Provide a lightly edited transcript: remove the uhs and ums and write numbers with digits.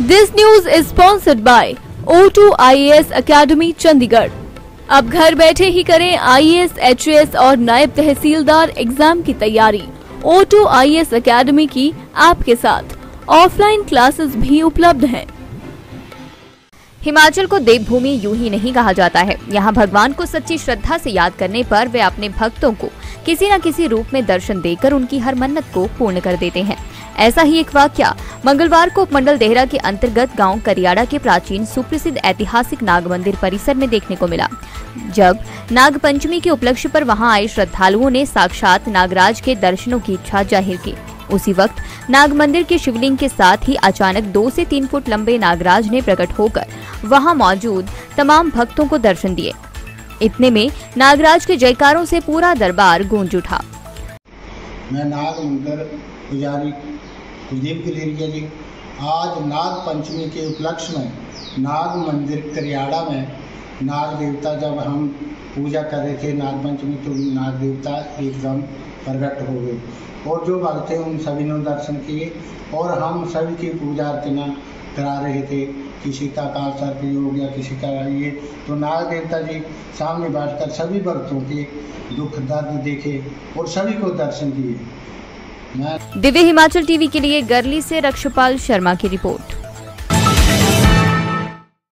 This news is sponsored by O2 IAS academy Chandigarh. अब घर बैठे ही करें IAS, HAS और नायब तहसीलदार एग्जाम की तैयारी। O2 IAS अकेडमी की आपके साथ ऑफलाइन क्लासेस भी उपलब्ध हैं। हिमाचल को देवभूमि यूं ही नहीं कहा जाता है। यहाँ भगवान को सच्ची श्रद्धा से याद करने पर वे अपने भक्तों को किसी न किसी रूप में दर्शन देकर उनकी हर मन्नत को पूर्ण कर देते हैं। ऐसा ही एक वाकया मंगलवार को उपमंडल देहरा के अंतर्गत गांव करियाड़ा के प्राचीन सुप्रसिद्ध ऐतिहासिक नाग मंदिर परिसर में देखने को मिला, जब नाग पंचमी के उपलक्ष्य पर वहां आए श्रद्धालुओं ने साक्षात नागराज के दर्शनों की इच्छा जाहिर की। उसी वक्त नाग मंदिर के शिवलिंग के साथ ही अचानक 2 से 3 फुट लंबे नागराज ने प्रकट होकर वहां मौजूद तमाम भक्तों को दर्शन दिए। इतने में नागराज के जयकारों से पूरा दरबार गूंज उठा। मैं नाग मंदिर पुजारी कुलदीप गिलेरिया जी, आज नाग पंचमी के उपलक्ष्य में नाग मंदिर करियाड़ा में नाग देवता, जब हम पूजा कर रहे थे नाग पंचमी, तो नाग देवता एकदम प्रकट हो गए और जो भक्त थे उन सभी ने दर्शन किए और हम सभी की पूजा अर्चना करा रहे थे। किसी का काल सर्प हो गया, किसी का ये, तो नाग देवता जी सामने बैठकर सभी भक्तों के दुख दर्द देखे और सभी को दर्शन दिए। दिव्य हिमाचल टीवी के लिए गरली से रक्षपाल शर्मा की रिपोर्ट।